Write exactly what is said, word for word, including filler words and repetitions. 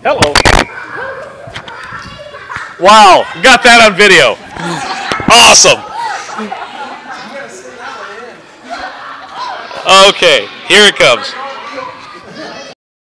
Hello. Wow, got that on video. Awesome. Okay, here it comes.